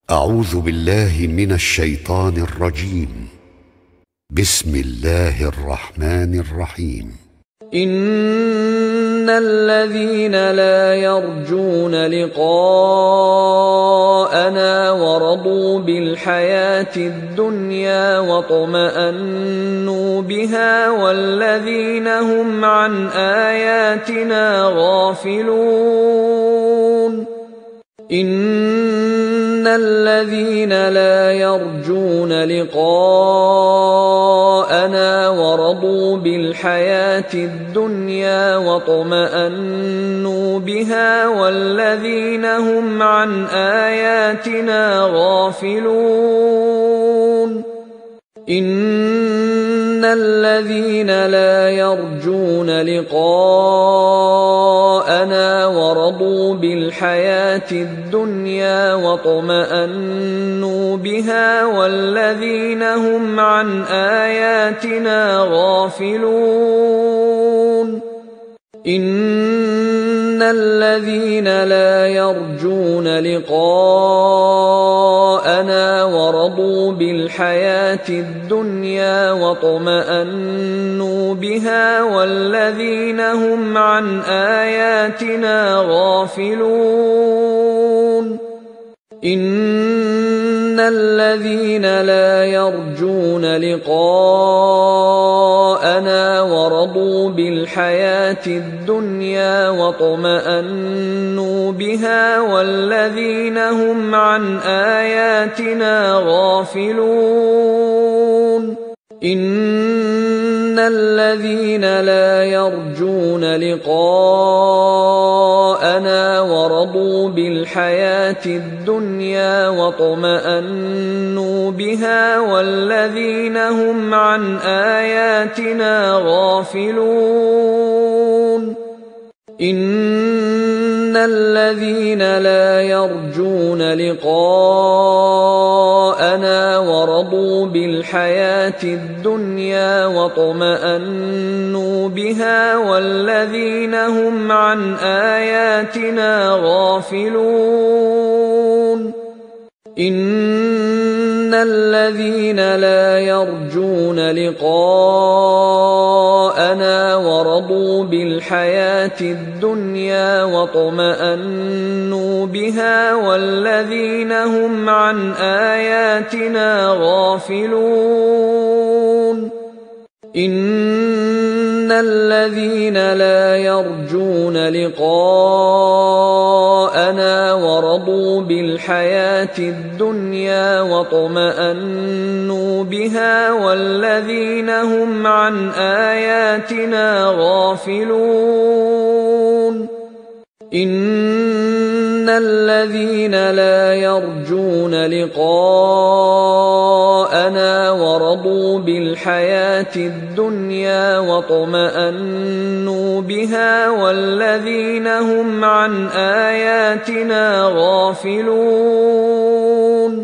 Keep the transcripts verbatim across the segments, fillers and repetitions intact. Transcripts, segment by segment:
أعوذ بالله من الشيطان الرجيم. بسم الله الرحمن الرحيم. إن الذين لا يرجون لقاءنا ورضوا بالحياة الدنيا واطمأنوا بها والذين هم عن آياتنا غافلون إن الذين لا يرجون لقاءنا ورضوا بالحياة الدنيا واطمأنوا بها والذين هم عن آياتنا غافلون إن الذين لا يرجون لقاءنا ورضوا بالحياة الدنيا واطمأنوا بها والذين هم عن آياتنا غافلون إن الذين لا يرجون لقاءنا ورضوا بالحياة الدنيا واطمأنوا بها والذين هم عن آياتنا غافلون إن الذين لا يرجون لقاءنا ورضوا بالحياة الدنيا واطمأنوا بها والذين هم عن آياتنا غافلون إن الذين لا يرجون لقاءنا ورضوا بالحياة الدنيا واطمأنوا بها والذين هم عن آياتنا غافلون إن الذين لا يرجون لقاءنا ورضوا بالحياة الدنيا واطمأنوا بها والذين هم عن آياتنا غافلون إن الذين لا يرجون لقاءنا ورضوا بالحياة الدنيا واطمأنوا بها والذين هم عن آياتنا غافلون إن الذين لا يرجون لقاءنا ورضوا بالحياة الدنيا واطمأنوا بها والذين هم عن آياتنا غافلون إن الذين لا يرجون لقاءنا ورضوا بالحياة الدنيا واطمأنوا بها والذين هم عن آياتنا غافلون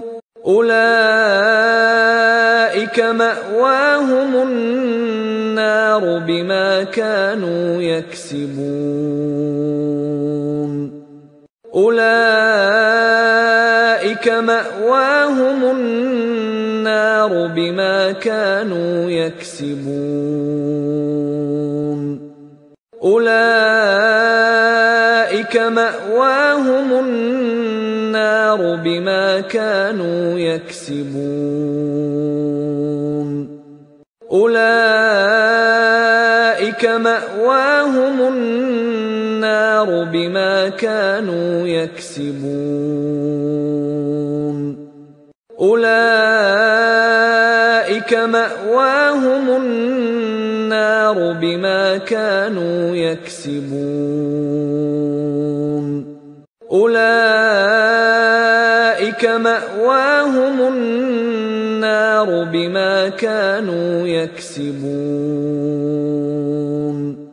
أولئك مأواهم النار بما كانوا يكسبون أولئك مأواهم النار بما كانوا يكسبون أولئك مأواهم النار بما كانوا يكسبون أولئك مأواهم النار بما كانوا يكسبون أولئك مأواهم النار بما كانوا يكسبون أولئك مأواهم النار بما كانوا يكسبون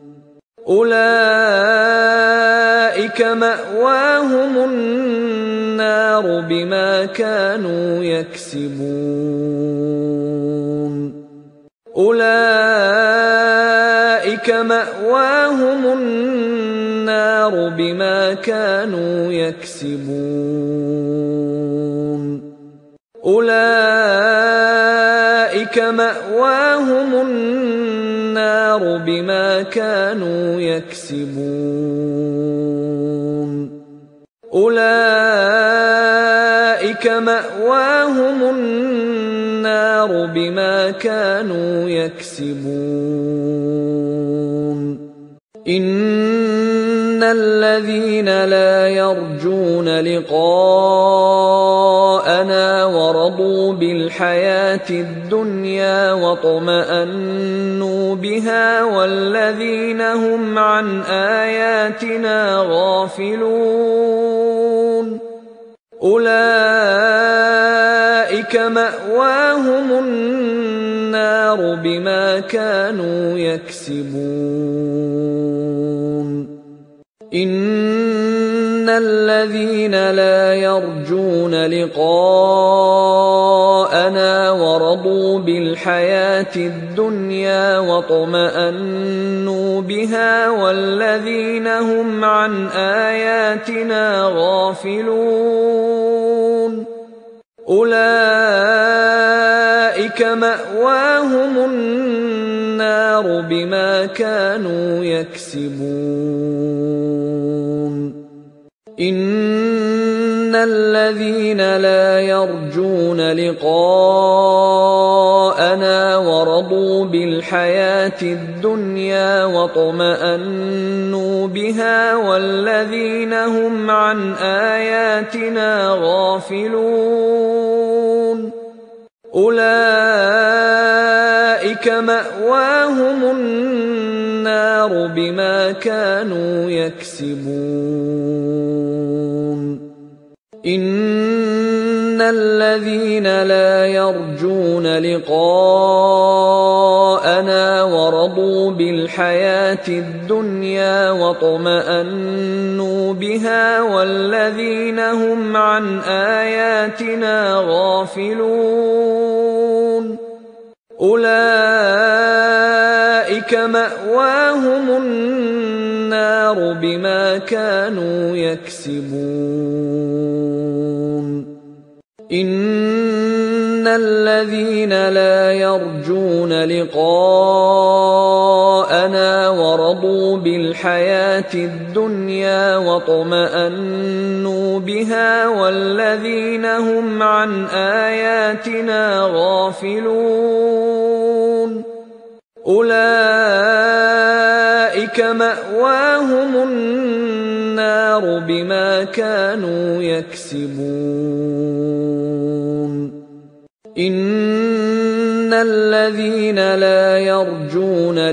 أولئك مأواهم النار بما كانوا يكسبون أولئك مأواهم النار بما كانوا يكسبون أولئك مأواهم النار بما كانوا يكسبون أولئك مأواهم النار بما كانوا يكسبون إن الذين لا يرجون لقاءنا ورضوا بالحياة الدنيا واطمأنوا بها والذين هم عن آياتنا غافلون أولئك مأواهم النار بما كانوا يكسبون إن الذين لا يرجون لقاءنا ورضوا بالحياة الدنيا واطمأنوا بها والذين هم عن آياتنا غافلون أولئك مأواهم النار بما كانوا يكسبون إن الذين لا يرجون لقاءنا ورضوا بالحياة الدنيا واطمأنوا بها والذين هم عن آياتنا غافلون أولئك مأواهم النار بما كانوا يكسبون إن الذين لا يرجون لقاءنا ورضوا بالحياة الدنيا واطمأنوا بها والذين هم عن آياتنا غافلون أولئك مأواهم النار بما كانوا يكسبون إن الذين لا يرجون لقاءنا ورضوا بالحياة الدنيا واطمأنوا بها والذين هم عن آياتنا غافلون أولئك مأواهم النار بما كانوا يكسبون إن الذين لا يرجون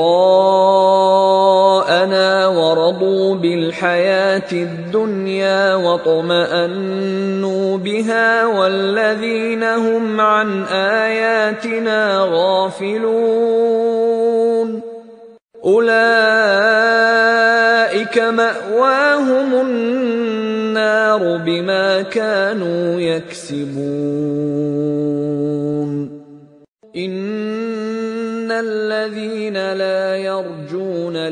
لقاءنا ورضوا بالحياة الدنيا واطمأنوا بها والذين هم عن آياتنا غافلون أولئك مأواهم النار بما كانوا يكسبون إن الذين لا يرجون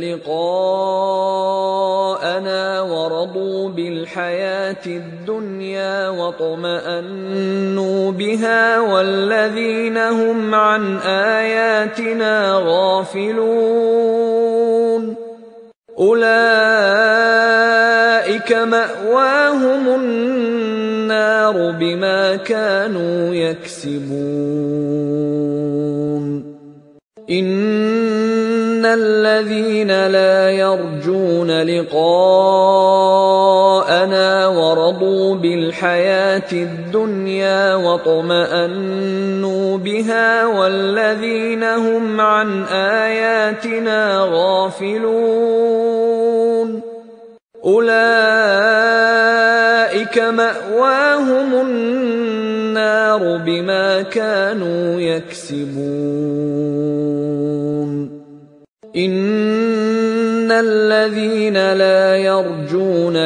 لقاءنا ورضوا بالحياة الدنيا واطمأنوا بها والذين هم عن آياتنا غافلون أولئك مأواهم النار بما كانوا يكسبون إن الذين لا يرجون لقاءنا ورضوا بالحياة الدنيا واطمأنوا بها والذين هم عن آياتنا غافلون أولئك مأواهم النار بما كانوا يكسبون إن الذين لا يرجون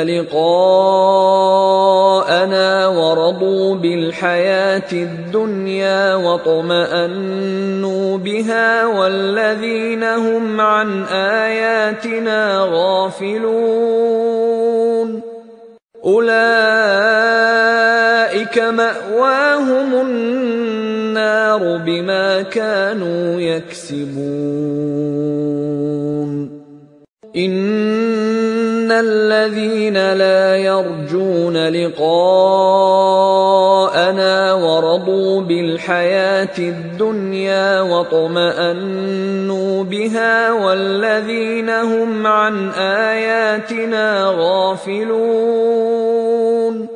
لقاءنا ورضوا بالحياة الدنيا واطمأنوا بها والذين هم عن آياتنا غافلون أولئك مأواهم النار بما كانوا يكسبون إن الذين لا يرجون لقاءنا ورضوا بالحياة الدنيا واطمأنوا بها والذين هم عن آياتنا غافلون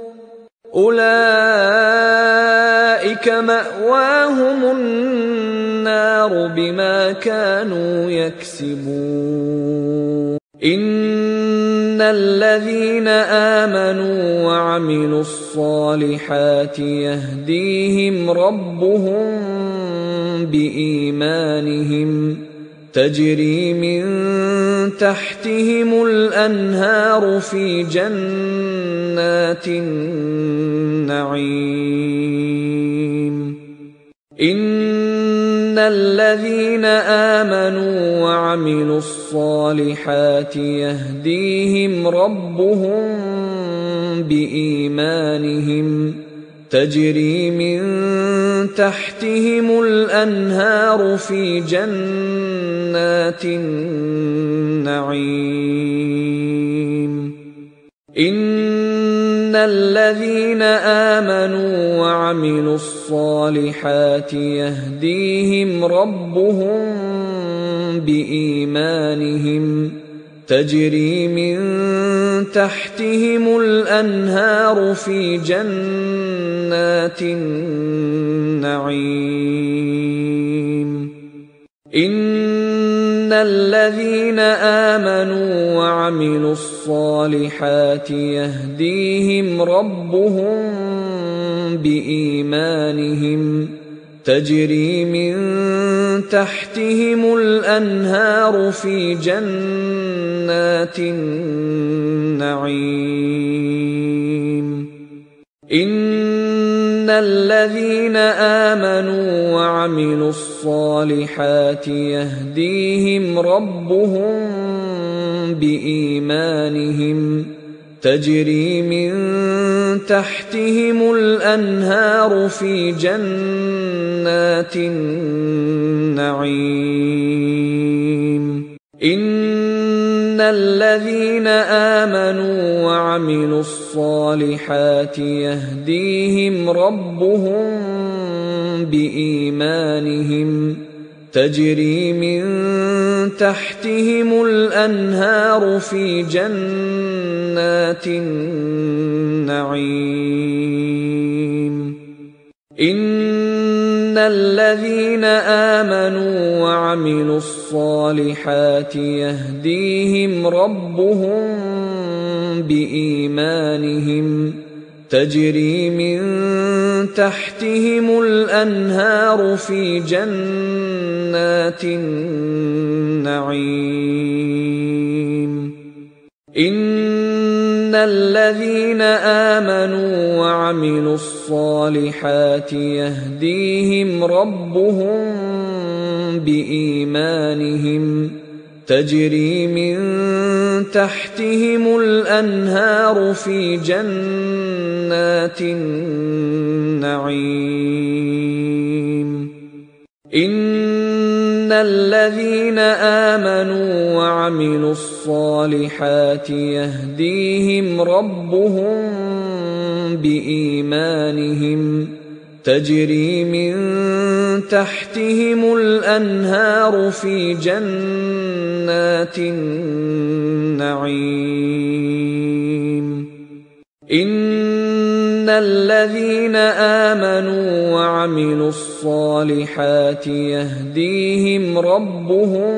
أولئك مأواهم النار بما كانوا يكسبون إن الذين آمنوا وعملوا الصالحات يهديهم ربهم بإيمانهم تجري من تحتهم الأنهار في جنات النعيم إن الذين آمنوا وعملوا الصالحات يهديهم ربهم بإيمانهم تجري من تحتهم الأنهار في جنات النعيم إن الذين آمنوا وعملوا الصالحات يهديهم ربهم بإيمانهم تجري من تحتهم الأنهار في جنات النعيم إن الذين آمنوا وعملوا الصالحات يهديهم ربهم بإيمانهم تجري من تحتهم الأنهار في جنات النعيم إن الذين آمنوا وعملوا الصالحات يهديهم ربهم بإيمانهم تجري من تحتهم الأنهار في جنات النعيم إن الذين آمنوا وعملوا الصالحات يهديهم ربهم بإيمانهم تجري من تحتهم الأنهار في جنات النعيم إن الذين آمنوا وعملوا الصالحات يهديهم ربهم بإيمانهم تجري من تحتهم الأنهار في جنات النعيم إن الذين آمنوا وعملوا الصالحات يهديهم ربهم بإيمانهم تجري من تحتهم الأنهار في جنات النعيم إن الذين آمنوا وعملوا الصالحات يهديهم ربهم بإيمانهم تجري من تحتهم الأنهار في جنات النعيم إن الذين آمنوا وعملوا الصالحات يهديهم ربهم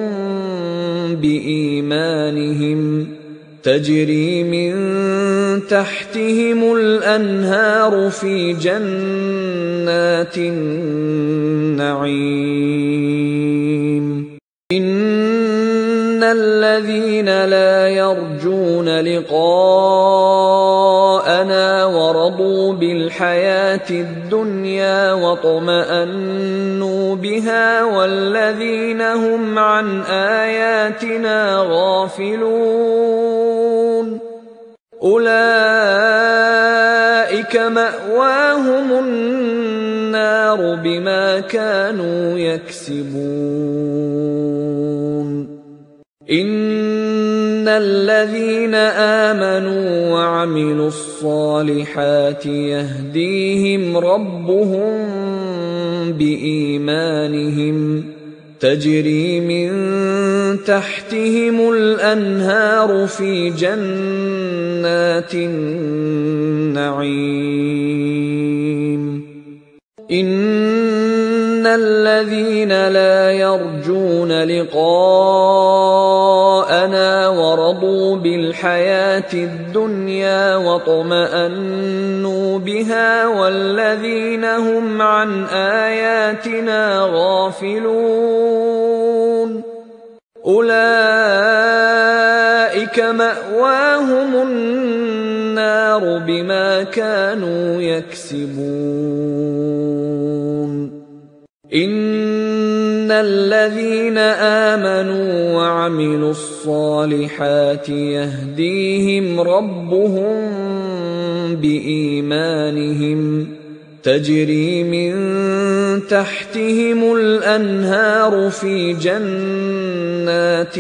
بإيمانهم تجري من تحتهم الأنهار في جنات النعيم إن الذين لا يرجون لقاءنا ورضوا بالحياة الدنيا واطمأنوا بها والذين هم عن آياتنا غافلون أولئك مأواهم النار بما كانوا يكسبون إن الذين آمنوا وعملوا الصالحات يهديهم ربهم بإيمانهم تجري من تحتهم الأنهار في جنات النعيم إن الذين لا يرجون لقاءنا ورضوا بالحياة الدنيا واطمأنوا بها والذين هم عن آياتنا غافلون أولئك مأواهم النار بما كانوا يكسبون إن الذين آمنوا وعملوا الصالحات يهديهم ربهم بإيمانهم تجري من تحتهم الأنهار في جنات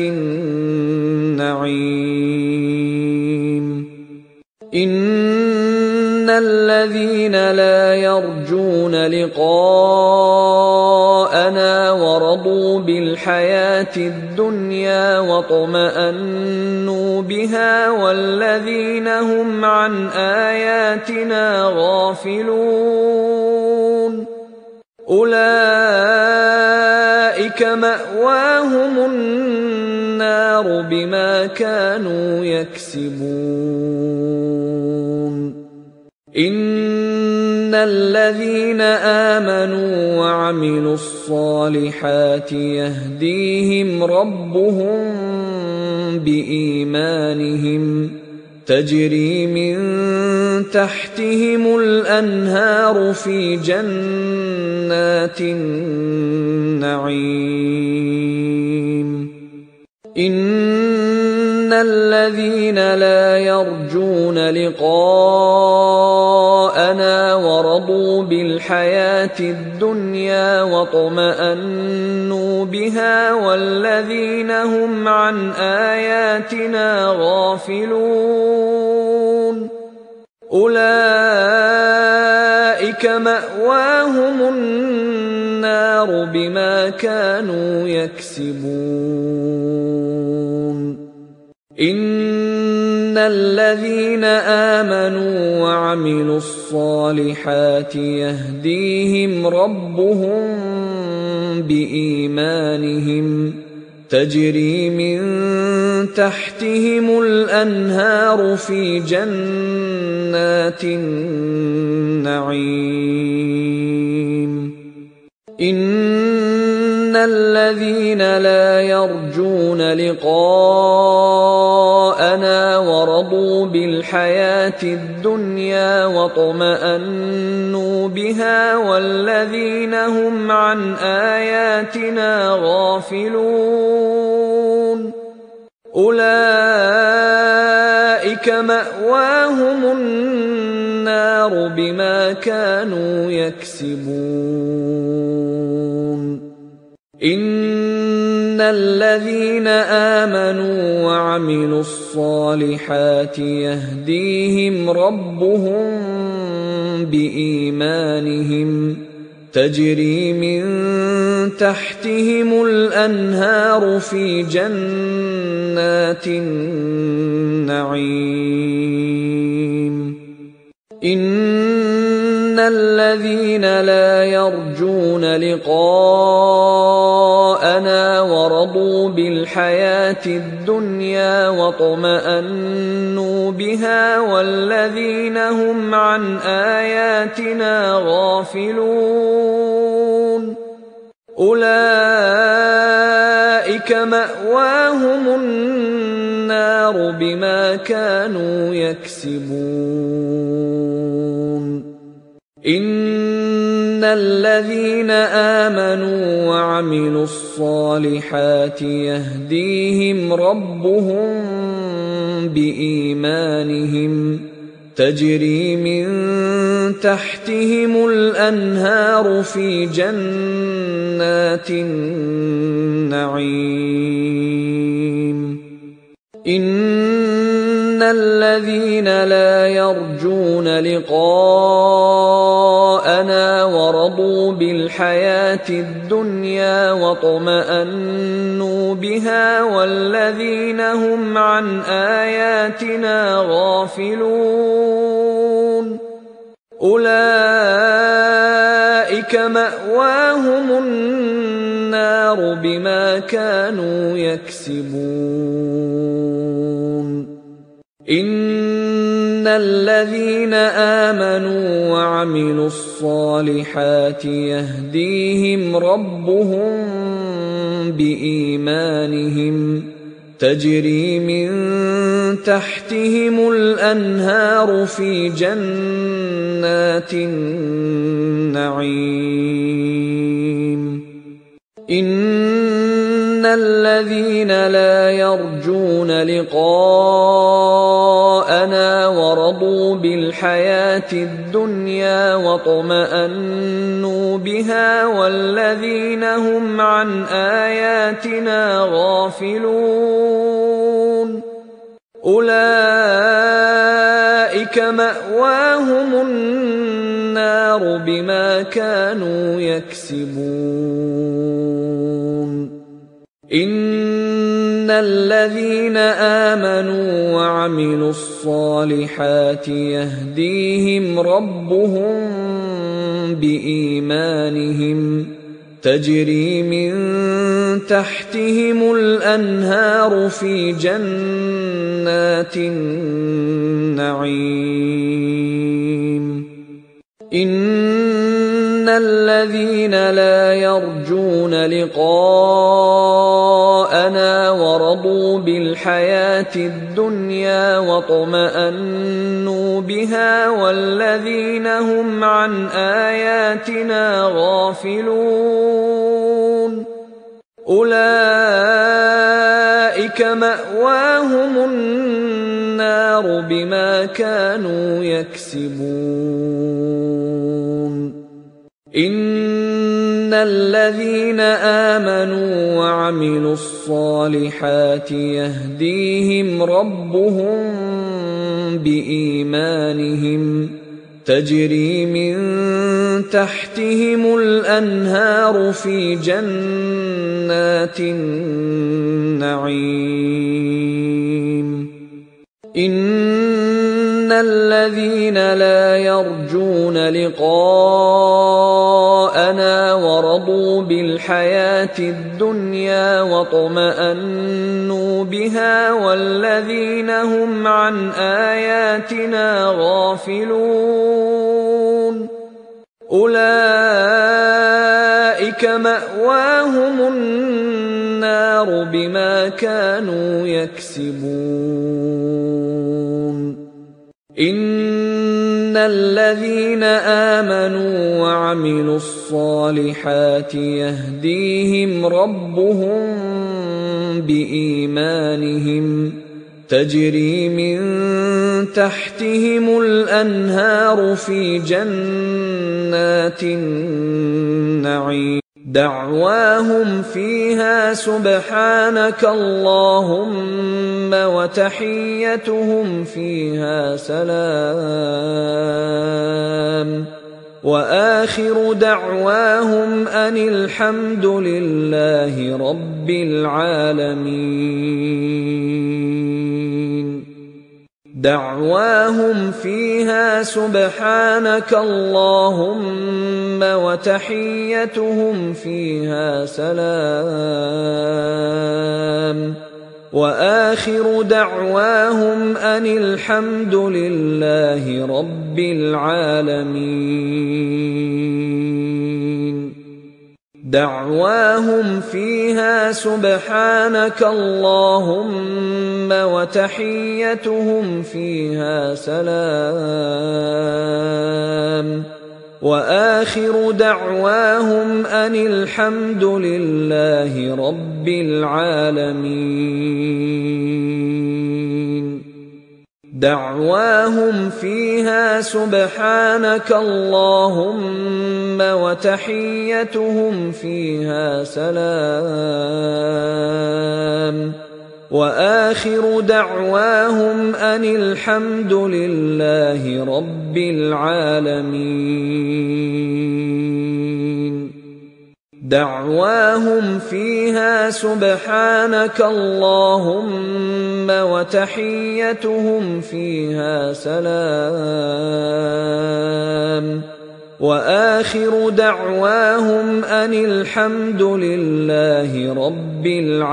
النعيم إن الذين لا يرجون لقاءنا ورضوا بالحياة الدنيا واطمأنوا بها والذين هم عن آياتنا غافلون أولئك مأواهم النار بما كانوا يكسبون إن الذين آمنوا وعملوا الصالحات يهديهم ربهم بإيمانهم تجري من تحتهم الأنهار في جنات النعيم إن الذين لا يرجون لقاءنا ورضوا بالحياة الدنيا واطمأنوا بها والذين هم عن آياتنا غافلون أولئك مأواهم النار بما كانوا يكسبون إن الذين آمنوا وعملوا الصالحات يهديهم ربهم بإيمانهم تجري من تحتهم الأنهار في جنات النعيم إن الذين لا يرجون لقاءنا ورضوا بالحياة الدنيا واطمأنوا بها والذين هم عن آياتنا غافلون أولئك مأواهم النار بما كانوا يكسبون إن الذين آمنوا وعملوا الصالحات يهديهم ربهم بإيمانهم تجري من تحتهم الأنهار في جنات النعيم إن الذين لا يرجون لقاءنا ورضوا بالحياة الدنيا واطمأنوا بها والذين هم عن آياتنا غافلون أولئك أولئك مأواهم النار بما كانوا يكسبون إن الذين آمنوا وعملوا الصالحات يهديهم ربهم بإيمانهم تجري من تحتهم الأنهار في جنات النعيم إن الذين لا يرجون لقاءنا ورضوا بالحياة الدنيا واطمأنوا بها والذين هم عن آياتنا غافلون أولئك مأواهم النار بما كانوا يكسبون إن الذين آمنوا وعملوا الصالحات يهديهم ربهم بإيمانهم تجري من تحتهم الأنهار في جنات النعيم إن الذين لا يرجون لقاءنا ورضوا بالحياة الدنيا واطمأنوا بها والذين هم عن آياتنا غافلون أولئك مأواهم النار بما كانوا يكسبون إن الذين آمنوا وعملوا الصالحات يهديهم ربهم بإيمانهم تجري من تحتهم الأنهار في جنات النعيم إن الذين لا يرجون لقاءنا ورضوا بالحياة الدنيا واطمأنوا بها والذين هم عن آياتنا غافلون أولئك مأواهم النار بما كانوا يكسبون إن الذين آمنوا وعملوا الصالحات يهديهم ربهم بإيمانهم تجري من تحتهم الأنهار في جنات النعيم إن الذين لا يرجون لقاءنا ورضوا بالحياة الدنيا واطمأنوا بها والذين هم عن آياتنا غافلون أولئك مأواهم النار بما كانوا يكسبون إن الذين آمنوا وعملوا الصالحات يهديهم ربهم بإيمانهم تجري من تحتهم الأنهار في جنات النعيم دعواهم فيها سبحانك اللهم وتحيتهم فيها سلام وآخر دعواهم أن الحمد لله رب العالمين دعواهم فيها سبحانك اللهم وتحيتهم فيها سلام وآخر دعواهم أن الحمد لله رب العالمين دعواهم فيها سبحانك اللهم وتحيتهم فيها سلام وآخر دعواهم أن الحمد لله رب العالمين دعواهم فيها سبحانك اللهم وتحيتهم فيها سلام وآخر دعواهم أن الحمد لله رب العالمين دعواهم فيها سبحانك اللهم وتحيتهم فيها سلام وآخر دعواهم أن الحمد لله رب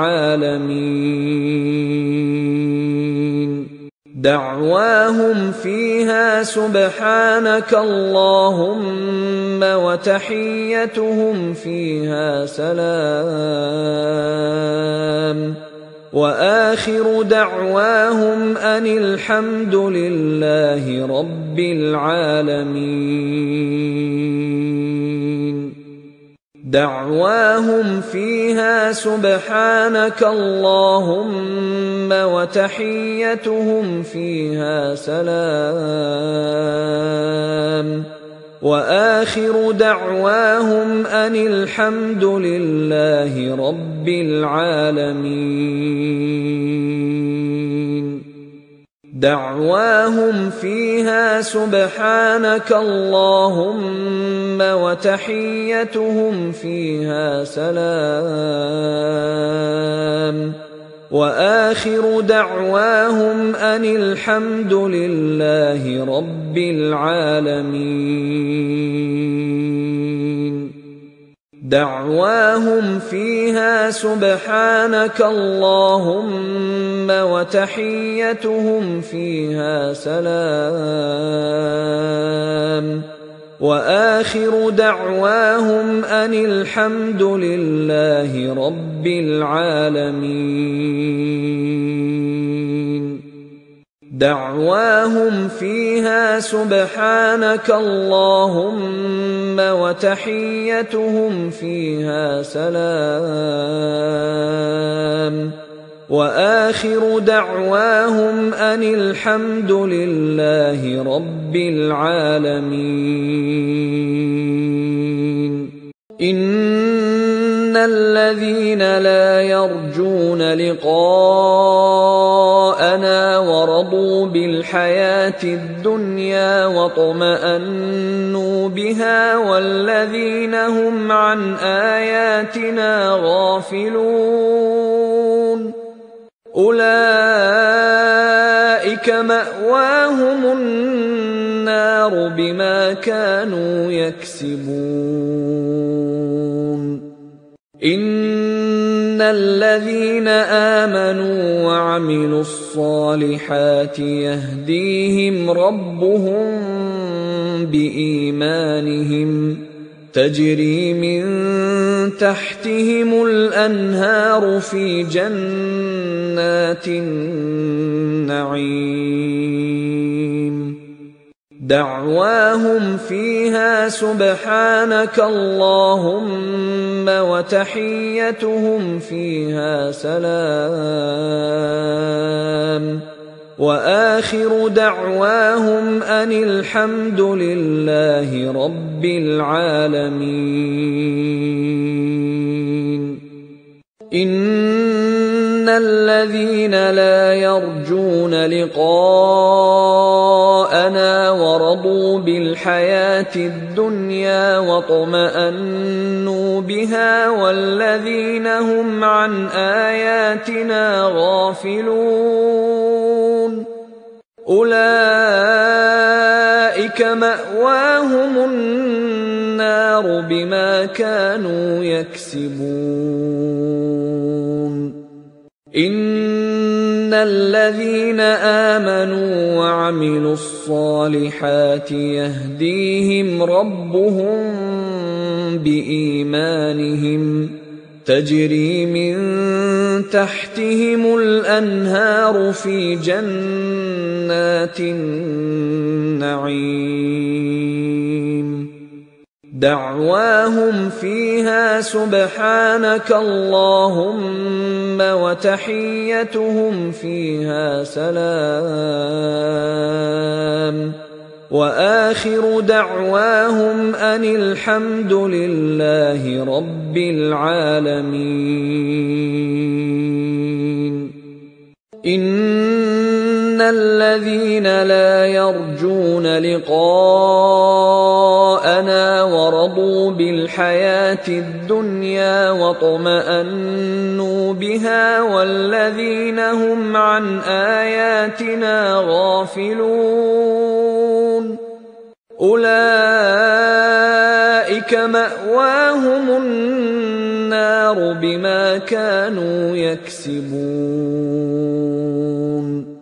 العالمين دعواهم فيها سبحانك اللهم وتحيتهم فيها سلام وآخر دعواهم أن الحمد لله رب العالمين دعواهم فيها سبحانك اللهم وتحيتهم فيها سلام وآخر دعواهم أن الحمد لله رب العالمين دعواهم فيها سبحانك اللهم وتحيتهم فيها سلام وآخر دعواهم أن الحمد لله رب العالمين دعواهم فيها سبحانك اللهم وتحيتهم فيها سلام وآخر دعواهم أن الحمد لله رب العالمين دعواهم فيها سبحانك اللهم وتحيتهم فيها سلام وآخر دعواهم أن الحمد لله رب العالمين إن الذين لا يرجون لقاءنا ورضوا بالحياة الدنيا واطمأنوا بها والذين هم عن آياتنا غافلون أولئك مأواهم النار بما كانوا يكسبون إن الذين آمنوا وعملوا الصالحات يهديهم ربهم بإيمانهم تجري من تحتهم الأنهار في جنات النعيم دعواهم فيها سبحانك اللهم وتحيتهم فيها سلام وآخر دعواهم أن الحمد لله رب العالمين إن الذين لا يرجون لقاءنا ورضوا بالحياة الدنيا واطمأنوا بها والذين هم عن آياتنا غافلون أولئك مأواهم النار بما كانوا يكسبون إن الذين آمنوا وعملوا الصالحات يهديهم ربهم بإيمانهم تجري من تحتهم الأنهار في جنات النعيم دعواهم فيها سبحانك اللهم وتحيتهم فيها سلام وآخر دعواهم أن الحمد لله رب العالمين. إن الذين لا يرجون لقاءنا ورضوا بالحياة الدنيا واطمأنوا بها والذين هم عن آياتنا غافلون أولئك مأواهم النار بما كانوا يكسبون.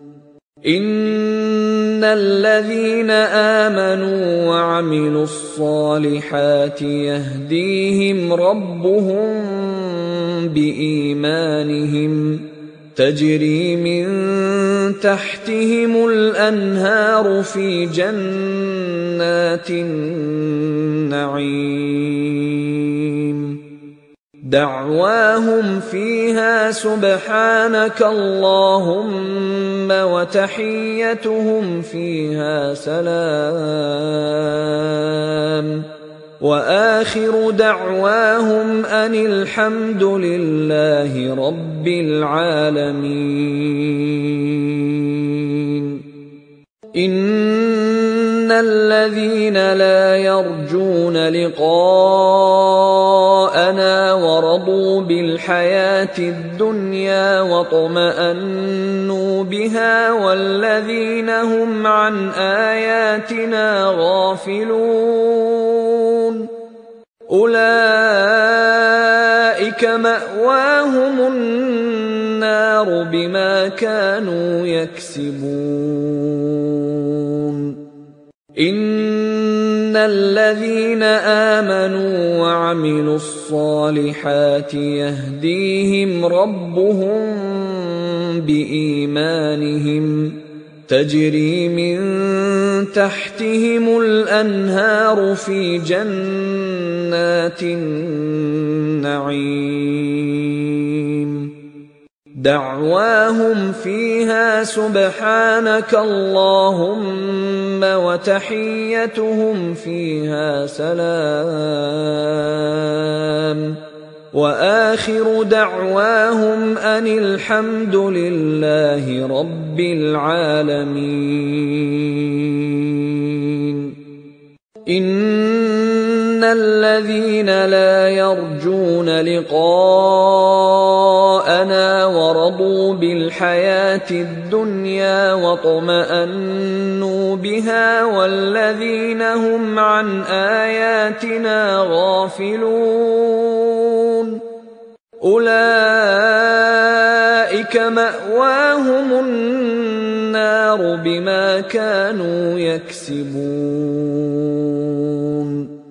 إن الذين آمنوا وعملوا الصالحات يهديهم ربهم بإيمانهم تجري من تحتهم الأنهار في جنات النعيم دعواهم فيها سبحانك اللهم وتحيتهم فيها سلام وآخر دعواهم أن الحمد لله رب العالمين. إن الذين لا يرجون لقاءنا ورضوا بالحياة الدنيا واطمأنوا بها والذين هم عن آياتنا غافلون أولئك مأواهم النار بما كانوا يكسبون. إن الذين آمنوا وعملوا الصالحات يهديهم ربهم بإيمانهم تجري من تحتهم الأنهار في جنات النعيم دعواهم فيها سبحانك اللهم وتحيتهم فيها سلام وآخر دعواهم أن الحمد لله رب العالمين. إن الذين لا يرجون لقاءنا ورضوا بالحياة الدنيا واطمأنوا بها والذين هم عن آياتنا غافلون أولئك مأواهم النار بما كانوا يكسبون.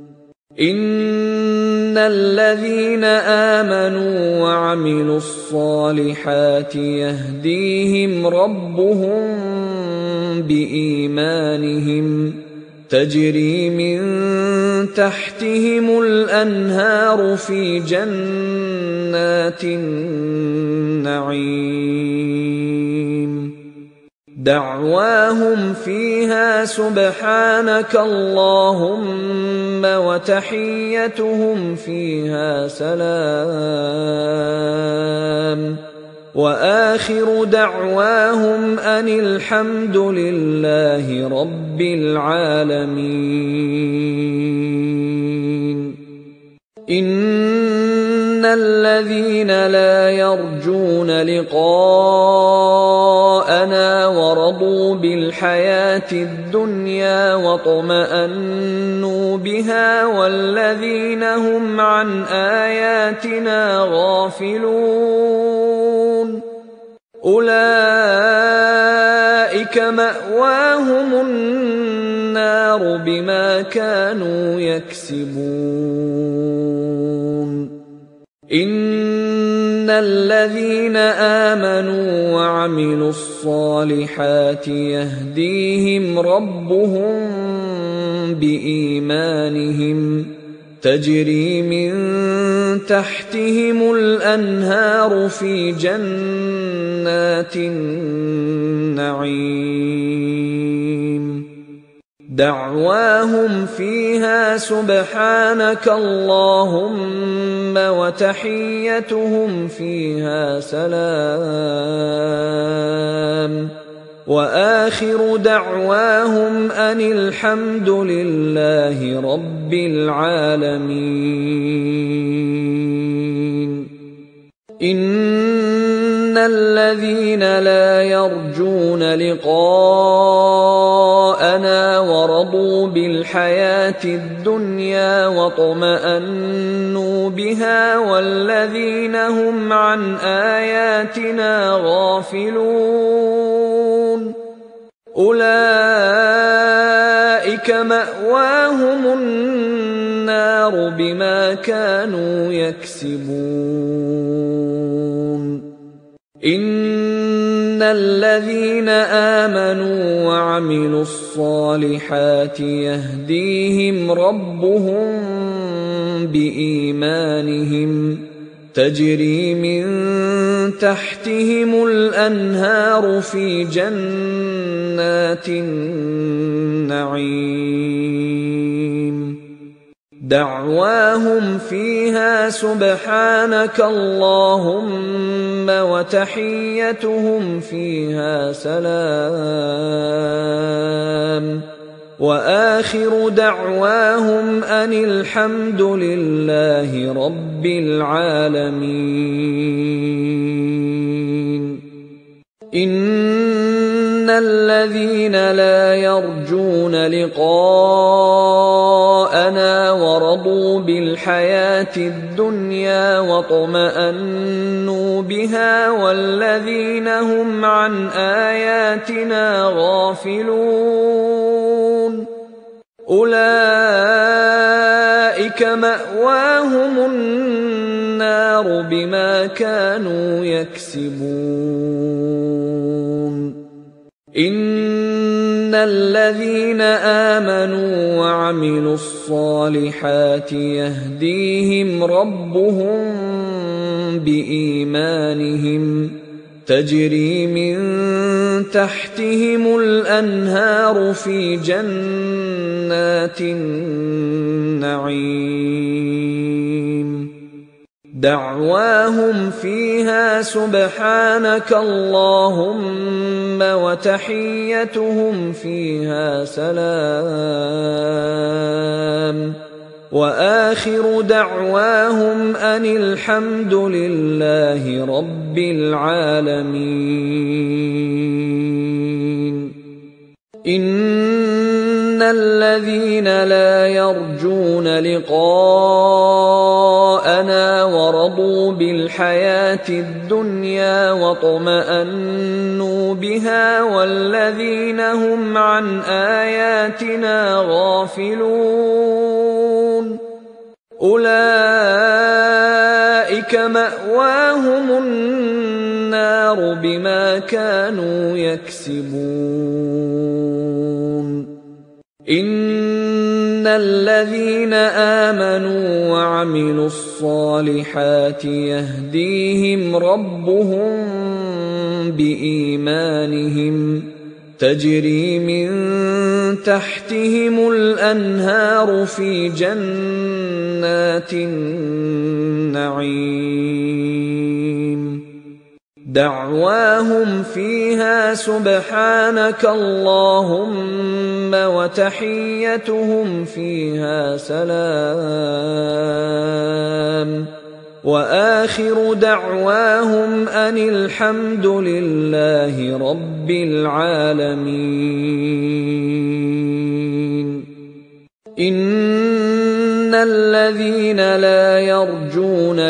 إن الذين آمنوا وعملوا الصالحات يهديهم ربهم بإيمانهم تجري من تحتهم الأنهار في جنات النعيم دعواهم فيها سبحانك اللهم وتحيتهم فيها سلام وآخر دعواهم أن الحمد لله رب العالمين. إن الذين لا يرجون لقاءنا ورضوا بالحياة الدنيا واطمأنوا بها والذين هم عن آياتنا غافلون أولئك مأواهم النار بما كانوا يكسبون إن الذين آمنوا وعملوا الصالحات يهديهم ربهم بإيمانهم تجري من تحتهم الأنهار في جنات النعيم دعواهم فيها سبحانك اللهم وتحيتهم فيها سلام وآخر دعواهم أن الحمد لله رب العالمين إن الذين لا يرجون لقاءنا ورضوا بالحياة الدنيا واطمأنوا بها والذين هم عن آياتنا غافلون أولئك مأواهم النار بما كانوا يكسبون إن الذين آمنوا وعملوا الصالحات يهديهم ربهم بإيمانهم تجري من تحتهم الأنهار في جنات النعيم دعواهم فيها سبحانك اللهم وتحيتهم فيها سلام وآخر دعواهم أن الحمد لله رب العالمين إن الذين لا يرجون لقاءنا ورضوا بالحياة الدنيا واطمأنوا بها والذين هم عن آياتنا غافلون أولئك مأواهم النار بما كانوا يكسبون إن الذين آمنوا وعملوا الصالحات يهديهم ربهم بإيمانهم تجري من تحتهم الأنهار في جنات النعيم دعواهم فيها سبحانك اللهم وتحيتهم فيها سلام وآخر دعواهم أن الحمد لله رب العالمين إن الذين لا يرجون لقاءنا ورضوا بالحياة الدنيا واطمأنوا بها والذين هم عن آياتنا غافلون أولئك مأواهم النار بما كانوا يكسبون إن الذين آمنوا وعملوا الصالحات يهديهم ربهم بإيمانهم تجري من تحتهم الأنهار في جنات النعيم دعواهم فيها سبحانك اللهم وتحيتهم فيها سلام وآخر دعواهم أن الحمد لله رب العالمين إن الذين لا يرجون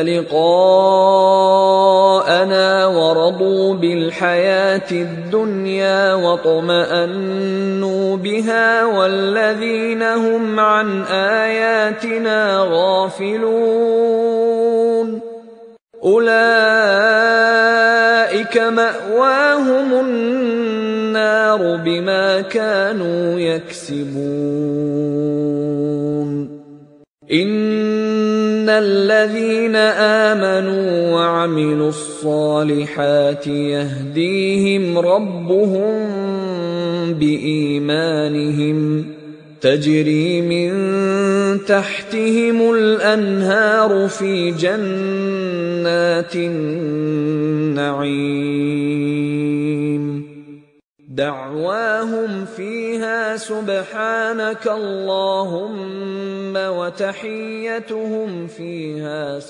لقاءنا ورضوا بالحياة الدنيا واطمأنوا بها والذين هم عن آياتنا غافلون أولئك مأواهم النار بما كانوا يكسبون إن الذين آمنوا وعملوا الصالحات يهديهم ربهم بإيمانهم تجري من تحتهم الأنهار في جنات النعيم دعواهم فيها سبحانك اللهم وتحيتهم فيها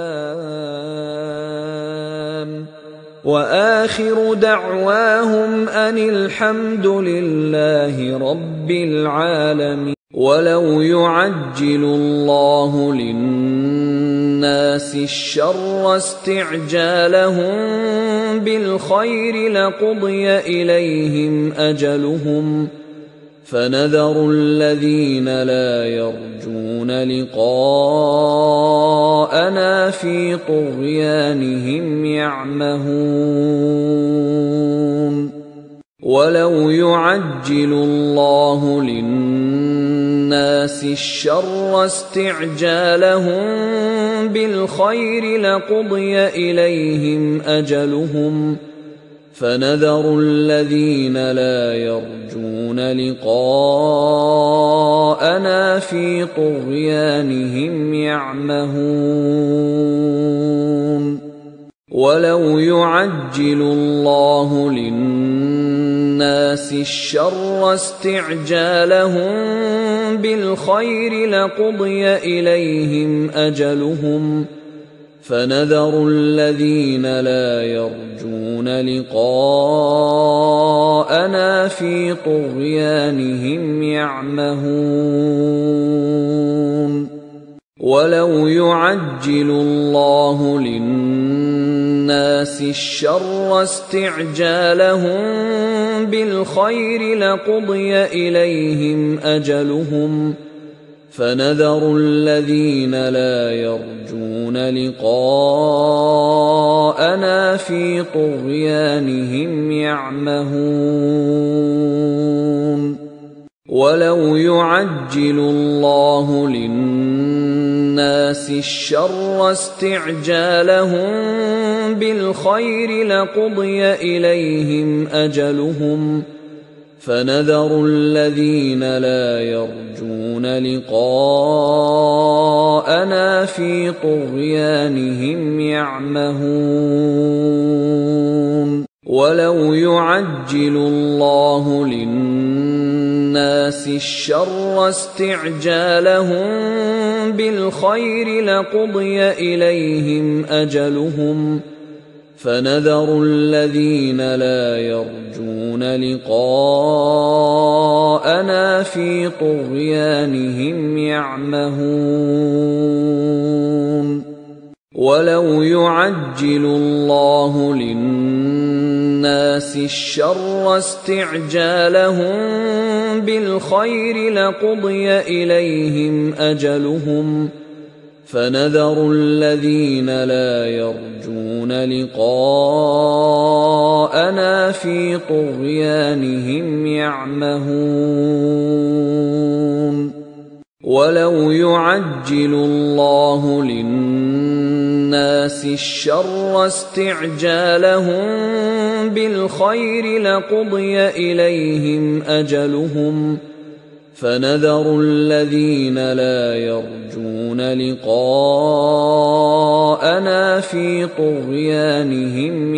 سلام وآخر دعواهم أن الحمد لله رب العالمين. ولو يعجل الله للناس الشر استعجالهم بالخير لقضي إليهم أجلهم فنذر الذين لا يرجون لقاءنا في طغيانهم يعمهون. ولو يعجل الله للناس الشر استعجالهم بالخير لقضي إليهم أجلهم فنذر الذين لا يرجون لقاءنا في طغيانهم يعمهون. ولو يعجل الله للناس الشر استعجالهم بالخير لقضي إليهم أجلهم فنذر الذين لا يرجون لقاءنا في طغيانهم يعمهون. ولو يعجل الله للناس الشر استعجالهم بالخير لقضي إليهم أجلهم فنذر الذين لا يرجون لقاءنا في طغيانهم يعمهون. ولو يعجل الله للناس الشر استعجالهم بالخير لقضي إليهم أجلهم فنذر الذين لا يرجون لقاءنا في طغيانهم يعمهون. ولو يعجل الله للناس الشر استعجالهم بالخير لقضي إليهم أجلهم فنذر الذين لا يرجون لقاءنا في طغيانهم يعمهون. ولو يعجل الله للناس الشر استعجالهم بالخير لقضي إليهم أجلهم فنذر الذين لا يرجون لقاءنا في طغيانهم يعمهون. ولو يعجل الله للناس الشر استعجالهم بالخير لقضي إليهم أجلهم فنذر الذين لا يرجون لقاءنا في طغيانهم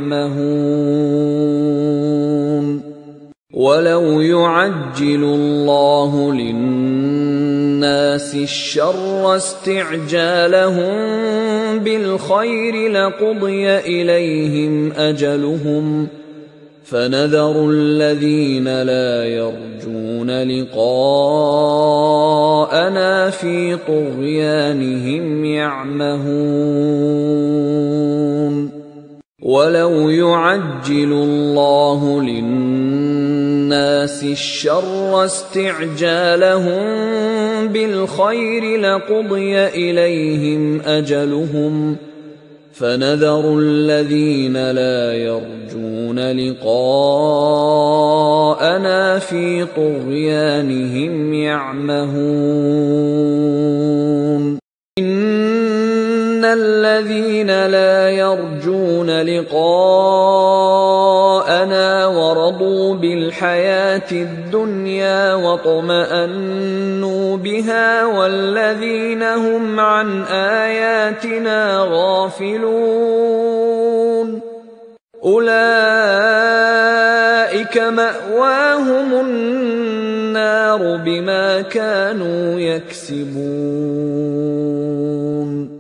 يعمهون. ولو يعجل الله للناس الشر استعجالهم بالخير لقضي إليهم أجلهم فنذر الذين لا يرجون لقاءنا في طغيانهم يعمهون ولو يعجل الله للناس الشر استعجالهم بالخير لقضي إليهم أجلهم فنذر الذين لا يرجون لقاءنا في طغيانهم يعمهون إن الذين لا يرجون لقاءنا ورضوا بالحياة الدنيا واطمأنوا بها والذين هم عن آياتنا غافلون أولئك مأواهم النار بما كانوا يكسبون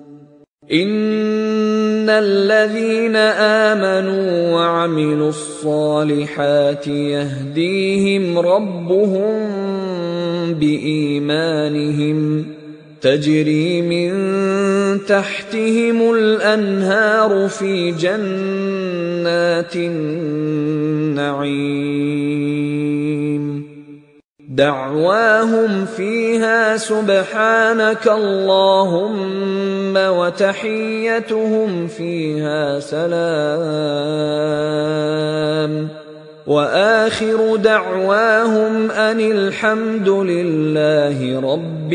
إن الذين آمنوا وعملوا الصالحات يهديهم ربهم بإيمانهم تجري من تحتهم الأنهار في جنات النعيم دعواهم فيها سبحانك اللهم وتحيتهم فيها سلام وآخر دعواهم أن الحمد لله رب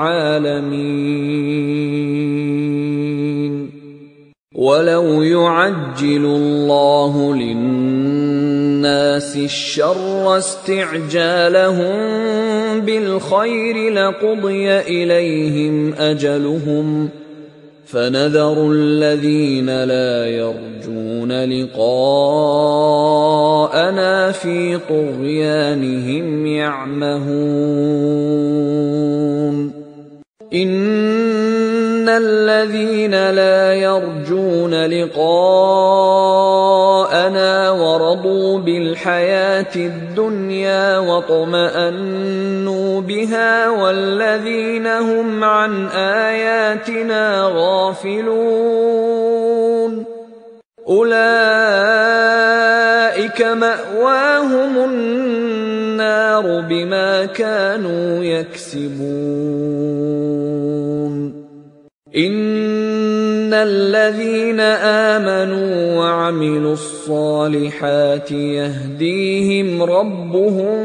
العالمين ولو يعجل الله للناس الشر استعجالهم بالخير لقضي إليهم أجلهم فنذر الذين لا يرجون لقاءنا في طغيانهم يعمهون إن الذين لا يرجون لقاءنا ورضوا بالحياة الدنيا واطمأنوا بها والذين هم عن آياتنا غافلون أولئك مأواهم النار بما كانوا يكسبون إن الذين آمنوا وعملوا الصالحات يهديهم ربهم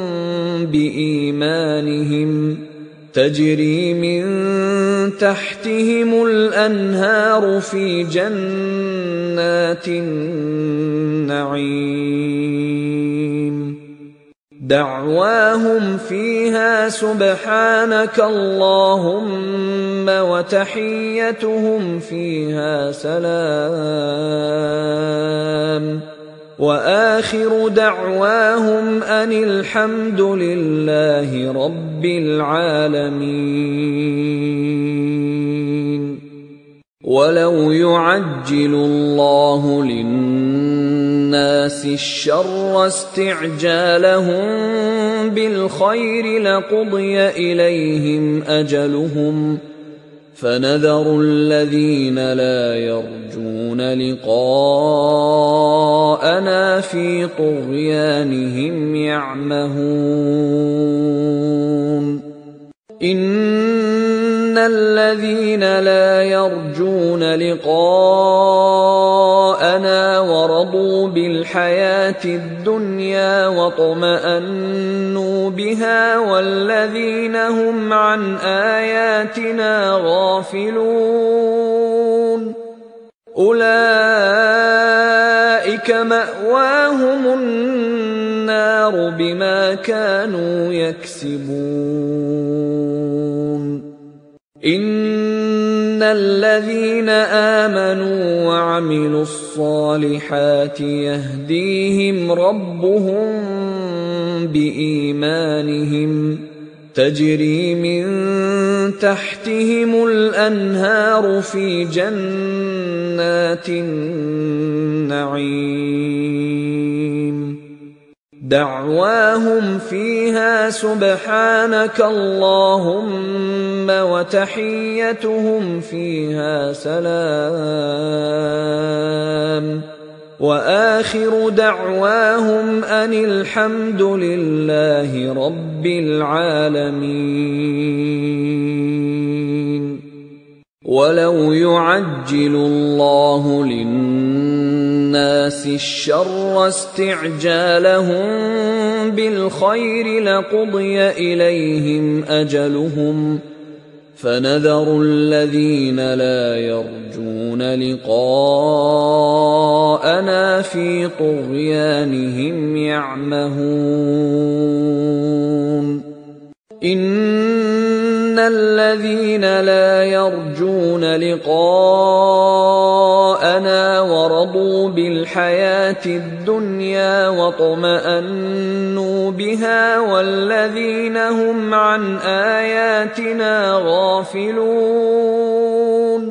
بإيمانهم تجري من تحتهم الأنهار في جنات النعيم دعواهم فيها سبحانك اللهم وتحيتهم فيها سلام وآخر دعواهم أن الحمد لله رب العالمين ولو يعجل الله للناس الشر استعجالهم بالخير لقضي إليهم أجلهم فنذر الذين لا يرجون لقاءنا في طغيانهم يعمهون إن الذين لا يرجون لقاءنا ورضوا بالحياة الدنيا واطمأنوا بها والذين هم عن آياتنا غافلون أولئك مأواهم النار بما كانوا يكسبون إن الذين آمنوا وعملوا الصالحات يهديهم ربهم بإيمانهم تجري من تحتهم الأنهار في جنات النعيم دعواهم فيها سبحانك اللهم وتحيتهم فيها سلام وآخر دعواهم أن الحمد لله رب العالمين. ولو يعجل الله للناس الشر استعجالهم بالخير لقضي إليهم أجلهم فنذر الذين لا يرجون لقاءنا في طغيانهم يعمهون. إن الذين لا يرجون لقاءنا ورضوا بالحياة الدنيا واطمأنوا بها والذين هم عن آياتنا غافلون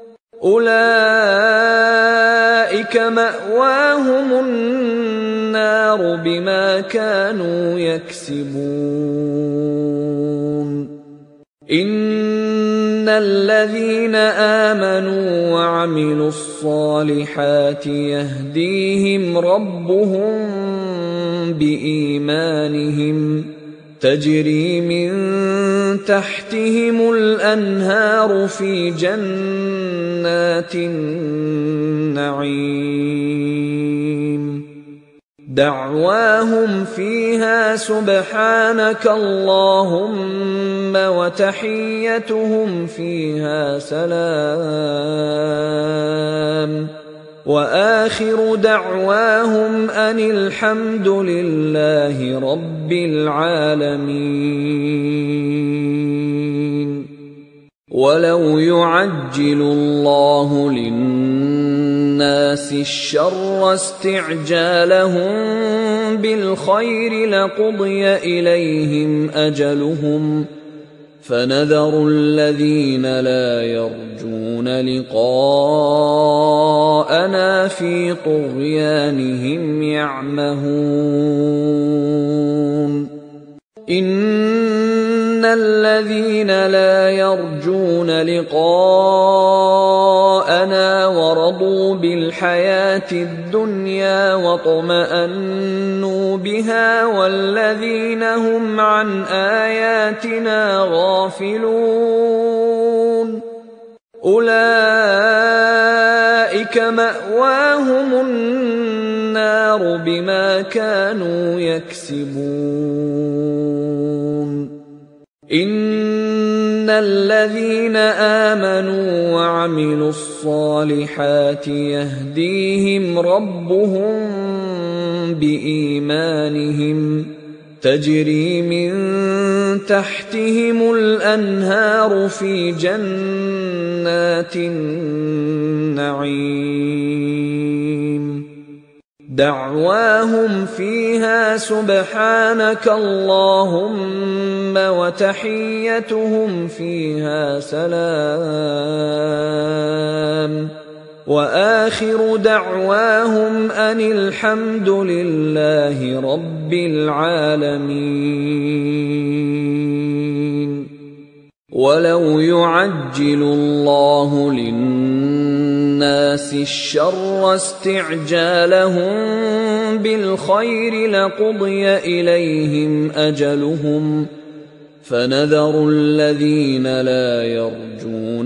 أولئك مأواهم النار بما كانوا يكسبون. إن الذين آمنوا وعملوا الصالحات يهديهم ربهم بإيمانهم تجري من تحتهم الأنهار في جنات النعيم دعواهم فيها سبحانك اللهم وتحيتهم فيها سلام وآخر دعواهم أن الحمد لله رب العالمين. ولو يعجل الله للناس الشر استعجالهم بالخير لقضي إليهم أجلهم فنذر الذين لا يرجون لقاءنا في طغيانهم يعمهون. إن الذين لا يرجون لقاءنا ورضوا بالحياة الدنيا واطمأنوا بها والذين هم عن آياتنا غافلون أولئك مأواهم النار بما كانوا يكسبون. إن الذين آمنوا وعملوا الصالحات يهديهم ربهم بإيمانهم تجري من تحتهم الأنهار في جنات النعيم دعواهم فيها سبحانك اللهم وتحيتهم فيها سلام وآخر دعواهم أن الحمد لله رب العالمين. ولو يعجل الله للناس الشر استعجالهم بالخير لقضي إليهم أجلهم فنذر الذين لا يرجون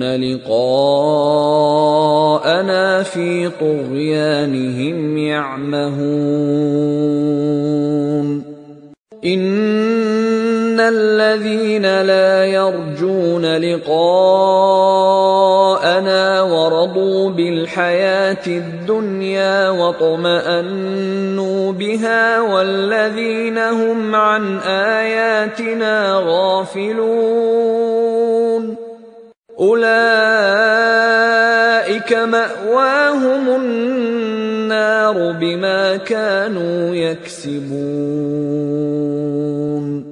لقاءنا في طغيانهم يعمهون. إن الذين لا يرجون لقاءنا ورضوا بالحياة الدنيا واطمأنوا بها والذين هم عن آياتنا غافلون أولئك مأواهم النار بما كانوا يكسبون.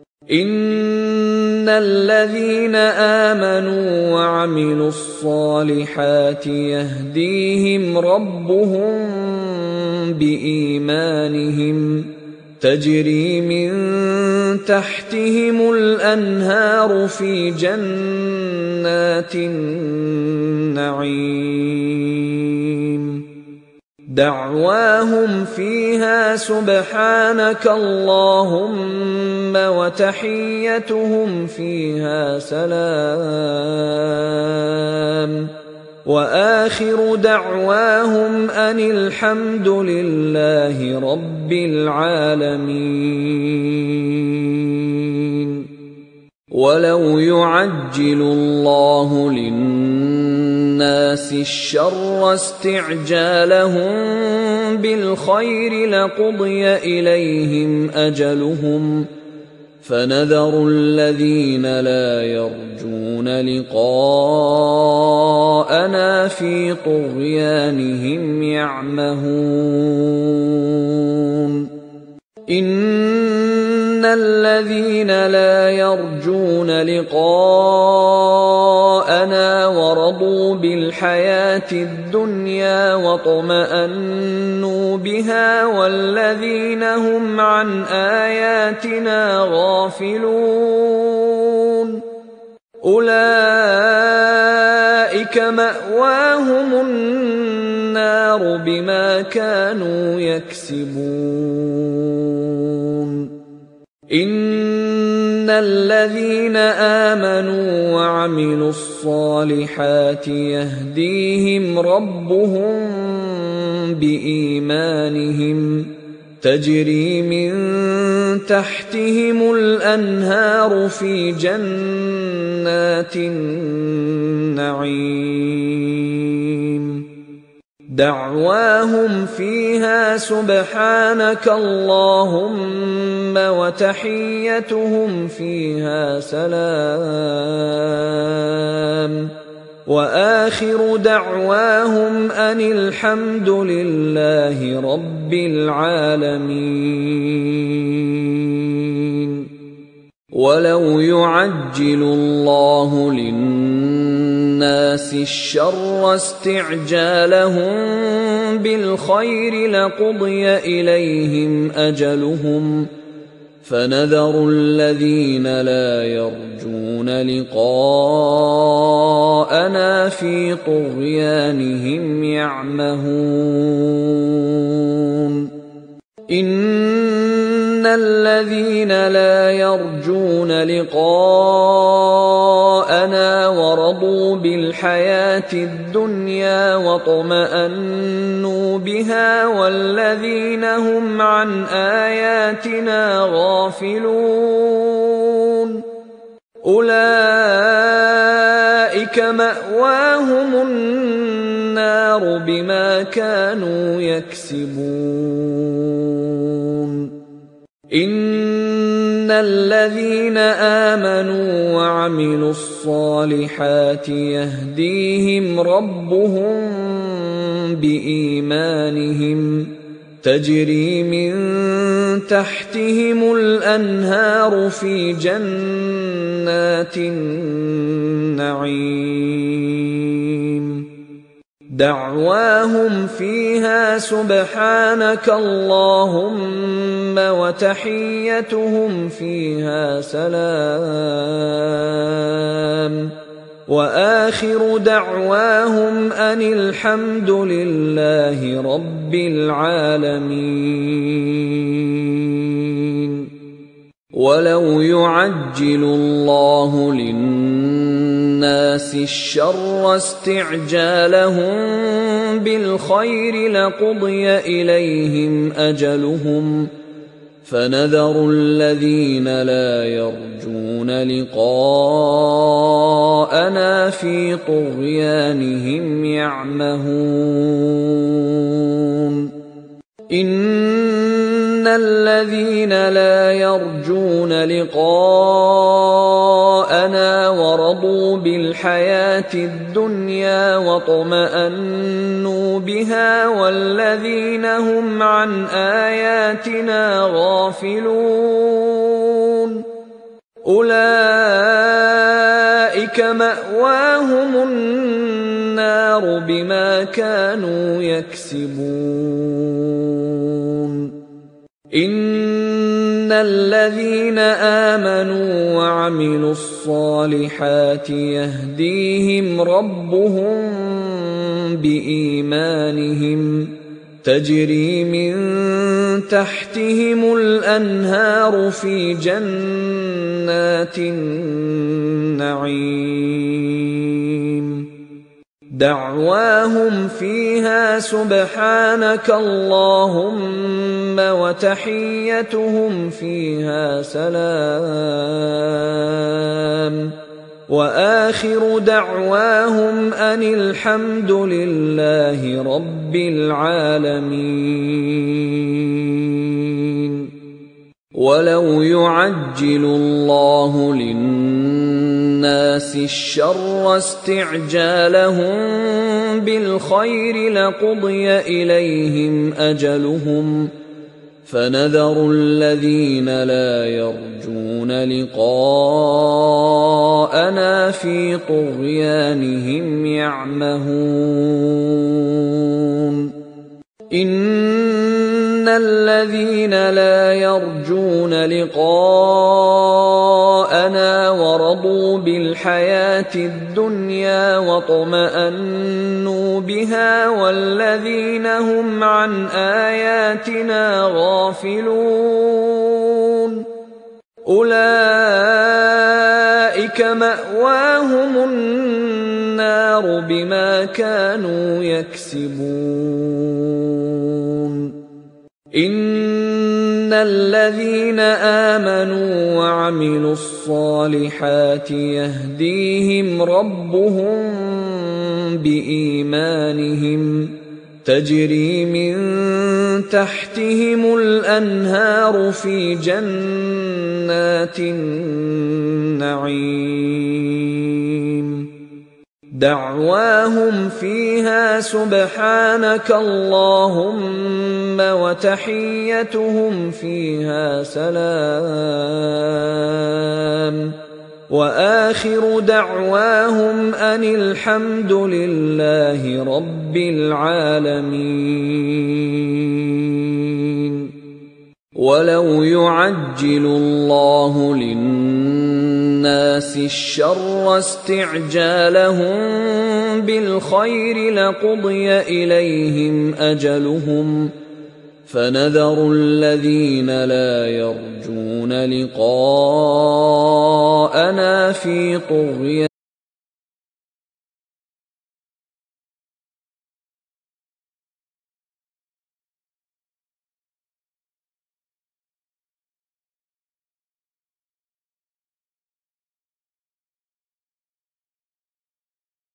إن الذين آمنوا وعملوا الصالحات يهديهم ربهم بإيمانهم تجري من تحتهم الأنهار في جنات النعيم دعواهم فيها سبحانك اللهم وتحيتهم فيها سلام وآخر دعواهم أن الحمد لله رب العالمين. ولو يعجل الله للناس الشر استعجالهم بالخير لقضي إليهم أجلهم فنذر الذين لا يرجون لقاءنا في طغيانهم يعمهون. إن الذين لا يرجون لقاءنا ورضوا بالحياة الدنيا واطمأنوا بها والذين هم عن آياتنا غافلون أولئك مأواهم النار بما كانوا يكسبون. إن الذين آمنوا وعملوا الصالحات يهديهم ربهم بإيمانهم تجري من تحتهم الأنهار في جنات النعيم دعواهم فيها سبحانك اللهم وتحيتهم فيها سلام وآخر دعواهم أن الحمد لله رب العالمين. ولو يعجل الله للناس الشر استعجالهم بالخير لقضي إليهم أجلهم فنذر الذين لا يرجون لقاءنا في طغيانهم يعمهون. إن الذين لا يرجون لقاءنا ورضوا بالحياة الدنيا واطمأنوا بها والذين هم عن آياتنا غافلون أولئك مأواهم النار بما كانوا يكسبون. إن الذين آمنوا وعملوا الصالحات يهديهم ربهم بإيمانهم تجري من تحتهم الأنهار في جنات النعيم دعواهم فيها سبحانك اللهم وتحيتهم فيها سلام وآخر دعواهم أن الحمد لله رب العالمين. ولو يعجل الله للناس الشر استعجالهم بالخير لقضي إليهم أجلهم فنذر الذين لا يرجون لقاءنا في طغيانهم يعمهون. إن الذين لا يرجون لقاءنا ورضوا بالحياة الدنيا واطمأنوا بها والذين هم عن آياتنا غافلون أولئك مأواهم النار بما كانوا يكسبون. إن الذين آمنوا وعملوا الصالحات يهديهم ربهم بإيمانهم تجري من تحتهم الأنهار في جنات النعيم دعواهم فيها سبحانك اللهم وتحيتهم فيها سلام وآخر دعواهم أن الحمد لله رب العالمين. ولو يعجل الله للناس الشر استعجالهم بالخير لقضي إليهم أجلهم فنذر الذين لا يرجون لقاءنا في طغيانهم يعمهون. إن الذين لا يرجون لقاءنا ورضوا بالحياة الدنيا واطمأنوا بها والذين هم عن آياتنا غافلون أولئك مأواهم النار بما كانوا يكسبون. إن الذين آمنوا وعملوا الصالحات يهديهم ربهم بإيمانهم تجري من تحتهم الأنهار في جنات النعيم دعواهم فيها سبحانك اللهم وتحيتهم فيها سلام وآخر دعواهم أن الحمد لله رب العالمين. ولو يعجل الله للناس الشر استعجالهم بالخير لقضي إليهم أجلهم فنذر الذين لا يرجون لقاءنا في طغيانهم